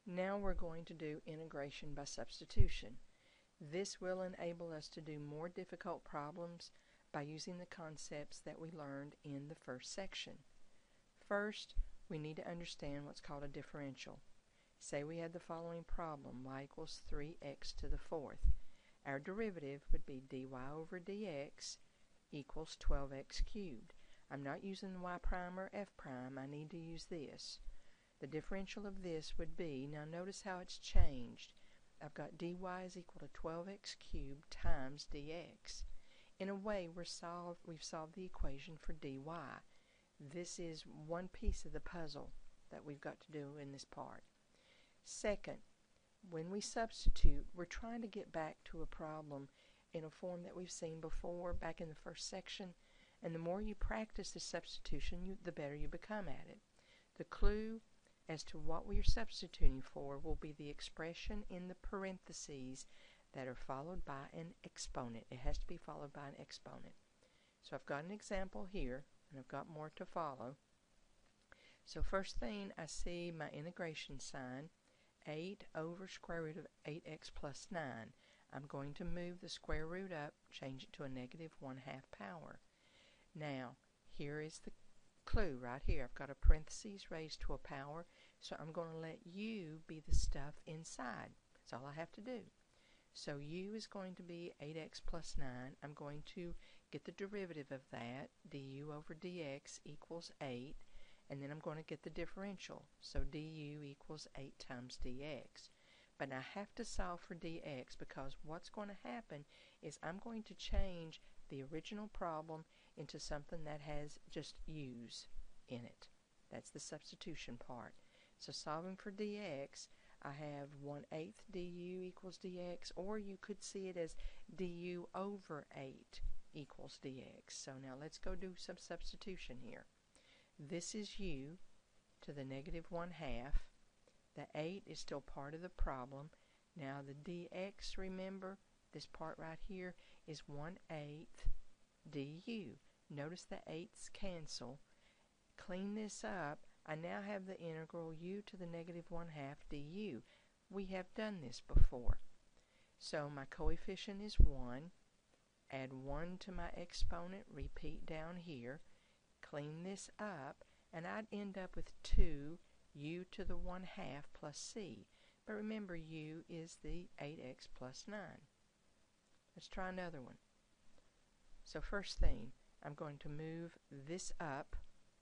Now we're going to do integration by substitution. This will enable us to do more difficult problems by using the concepts that we learned in the first section. First, we need to understand what's called a differential. Say we had the following problem, y equals 3x to the fourth. Our derivative would be dy over dx equals 12x cubed. I'm not using y prime or f prime, I need to use this. The differential of this would be, now notice how it's changed. I've got dy is equal to 12x cubed times dx. In a way, we've solved the equation for dy. This is one piece of the puzzle that we've got to do in this part. Second, when we substitute, we're trying to get back to a problem in a form that we've seen before back in the first section, and the more you practice the substitution, the better you become at it. The clue as to what we are substituting for will be the expression in the parentheses that are followed by an exponent. It has to be followed by an exponent. So I've got an example here, and I've got more to follow. So first thing, I see my integration sign, 8 over square root of 8x plus 9. I'm going to move the square root up, change it to a negative 1/2 power. Now, here is the clue right here. I've got a parentheses raised to a power, so I'm going to let u be the stuff inside. That's all I have to do. So u is going to be 8x plus 9. I'm going to get the derivative of that, du over dx equals 8, and then I'm going to get the differential. So du equals 8 times dx. But I have to solve for dx because what's going to happen is I'm going to change the original problem into something that has just u's in it. That's the substitution part. So solving for dx, I have 1/8 du equals dx, or you could see it as du over 8 equals dx. So now let's go do some substitution here. This is u to the negative 1/2. The 8 is still part of the problem. Now the dx, remember, this part right here is 1/8 du. Notice the 8's cancel. Clean this up. I now have the integral u to the negative 1/2 du. We have done this before. So my coefficient is 1. Add 1 to my exponent, repeat down here. Clean this up, and I'd end up with 2 u to the 1/2 plus c. But remember, u is the 8x plus 9. Let's try another one. So first thing, I'm going to move this up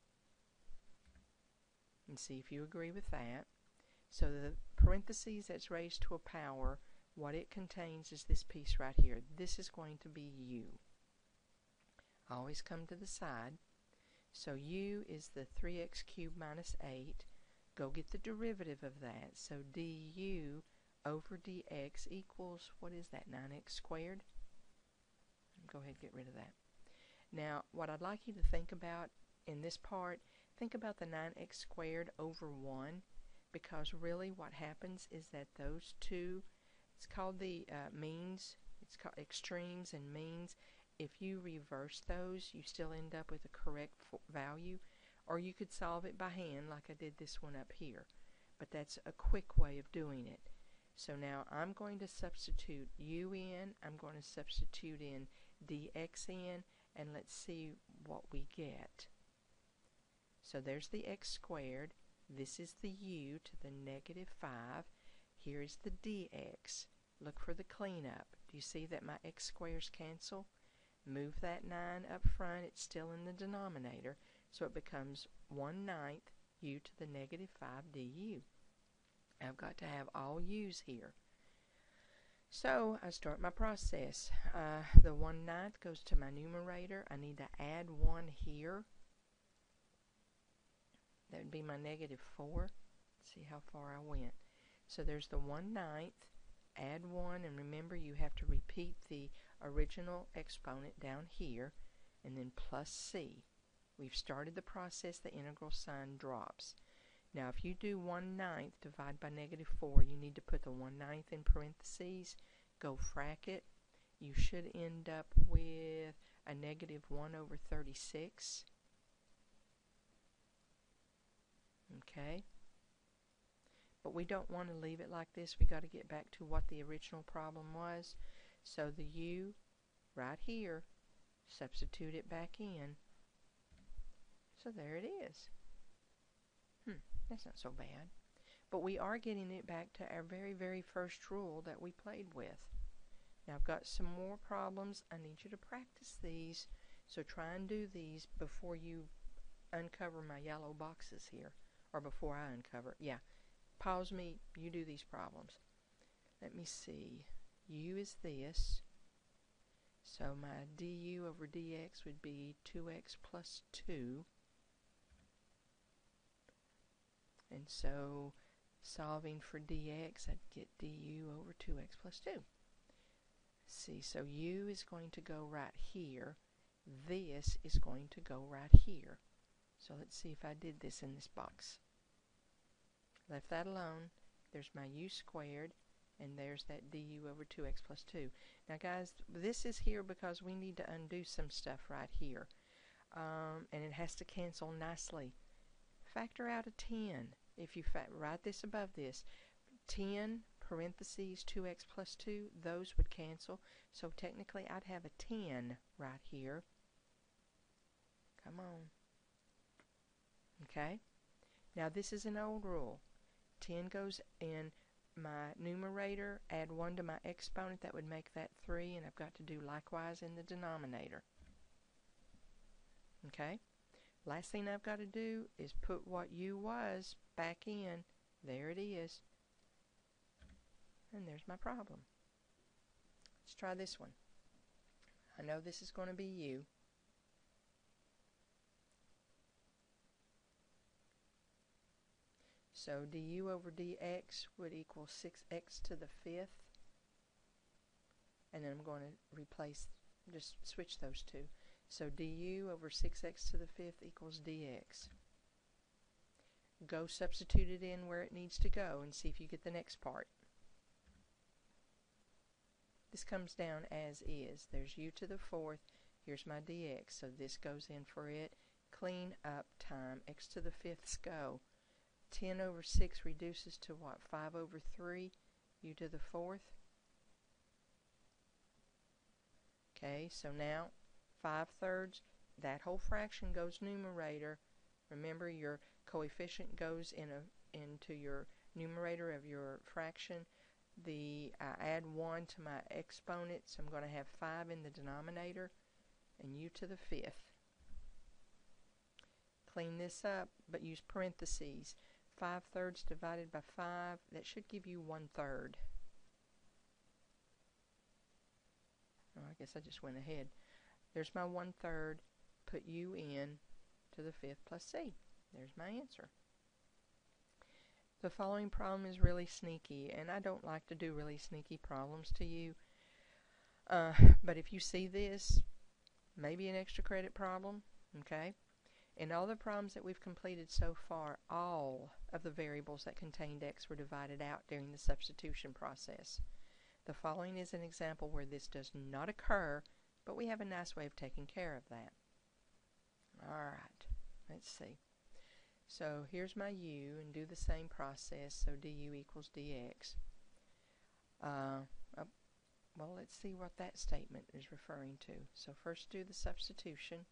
and see if you agree with that. So the parentheses that's raised to a power, what it contains is this piece right here. This is going to be u. Always come to the side. So u is the 3x cubed minus 8. Go get the derivative of that. So du over dx equals, what is that, 9x squared? Go ahead and get rid of that. Now, what I'd like you to think about in this part, think about the 9x squared over 1, because really what happens is that those two, it's called the means, it's called extremes and means. If you reverse those, you still end up with a correct value, or you could solve it by hand like I did this one up here. But that's a quick way of doing it. So now I'm going to substitute u in, I'm going to substitute in dx in, and let's see what we get. So there's the x squared. This is the u to the negative 5. Here is the dx. Look for the cleanup. Do you see that my x squares cancel? Move that 9 up front. It's still in the denominator, so it becomes 1/9 u to the negative 5 du. I've got to have all u's here. So I start my process. The 1/9 goes to my numerator. I need to add 1 here. That would be my negative 4. Let's see how far I went. So there's the 1/9. Add 1, and remember you have to repeat the original exponent down here, and then plus c. We've started the process. The integral sign drops. Now if you do 1/9 divided by negative 4, you need to put the 1/9 in parentheses, go frac it. You should end up with a negative 1 over 36. Okay. But we don't want to leave it like this. We got to get back to what the original problem was. So the u right here, substitute it back in. So there it is. That's not so bad. But we are getting it back to our very, very first rule that we played with. Now I've got some more problems. I need you to practice these. So try and do these before you uncover my yellow boxes here. Or before I uncover. Yeah. Pause me. You do these problems. Let me see. U is this. So my du over dx would be 2x plus 2. And so solving for dx, I'd get du over 2x plus 2. See, so u is going to go right here. This is going to go right here. So let's see if I did this in this box. Left that alone. There's my u squared, and there's that du over 2x plus 2. Now guys, this is here because we need to undo some stuff right here. And it has to cancel nicely. Factor out a 10. If you write this above this, 10 parentheses 2x plus 2, those would cancel. So technically I'd have a 10 right here. Come on. Okay. Now this is an old rule. 10 goes in my numerator, add 1 to my exponent, that would make that 3, and I've got to do likewise in the denominator. Okay? Last thing I've got to do is put what u was back in. There it is. And there's my problem. Let's try this one. I know this is going to be u. So du over dx would equal 6x to the 5th. And then I'm going to replace, just switch those two. So du over 6x to the 5th equals dx. Go substitute it in where it needs to go and see if you get the next part. This comes down as is. There's u to the 4th. Here's my dx. So this goes in for it. Clean up time. X to the 5ths go. 10 over 6 reduces to what? 5 over 3, u to the 4th. Okay, so now 5/3, that whole fraction goes numerator. Remember, your coefficient goes into your numerator of your fraction. I add 1 to my exponent, so I'm going to have 5 in the denominator, and u to the 5th. Clean this up, but use parentheses. 5/3 divided by 5, that should give you 1/3. Oh, I guess I just went ahead. There's my 1/3. Put u in to the 5th plus c. There's my answer. The following problem is really sneaky, and I don't like to do really sneaky problems to you. But if you see this, maybe an extra credit problem, okay? In all the problems that we've completed so far, all of the variables that contained x were divided out during the substitution process. The following is an example where this does not occur, but we have a nice way of taking care of that. Alright, let's see. So here's my u, and do the same process, so du equals dx. Well, let's see what that statement is referring to. So first do the substitution.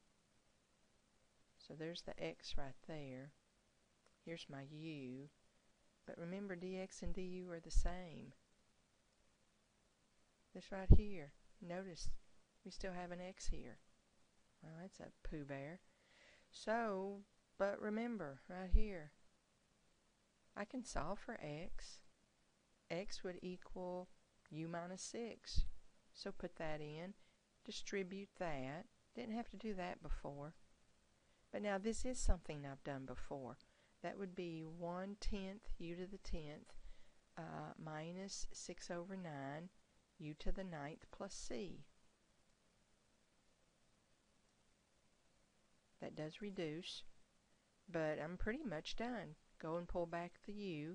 So there's the x right there. Here's my u. But remember, dx and du are the same. This right here. Notice we still have an x here. Well, that's a Pooh Bear. So, but remember, right here, I can solve for x. X would equal u minus 6. So put that in. Distribute that. Didn't have to do that before. But now this is something I've done before. That would be 1/10 u to the 10th minus 6 over 9 u to the 9th plus c. That does reduce, but I'm pretty much done. Go and pull back the u,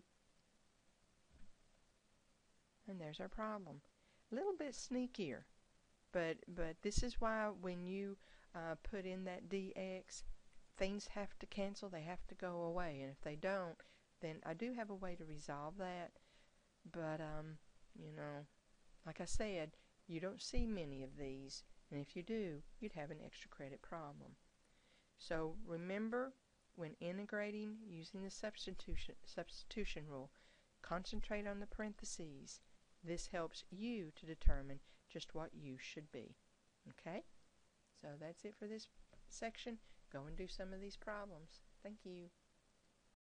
and there's our problem. A little bit sneakier, but this is why when you put in that dx, things have to cancel, they have to go away, and if they don't, then I do have a way to resolve that. But, like I said, you don't see many of these, and if you do, you'd have an extra credit problem. So remember, when integrating using the substitution rule, concentrate on the parentheses. This helps you to determine just what u should be. Okay? So that's it for this section. Go and do some of these problems. Thank you.